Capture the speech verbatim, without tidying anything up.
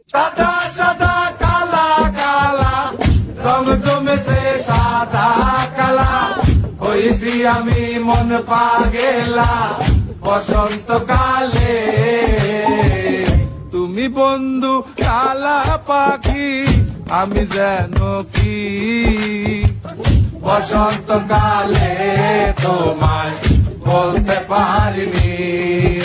সাদা সাদা কালা কালা রং জমেছে সাদা কালা হইছি আমি মন পাগেলা বসন্তকালে। তুমি বন্ধু কালা পাখি আমি যেন কি বসন্তকালে তোমায় বলতে পারিনি।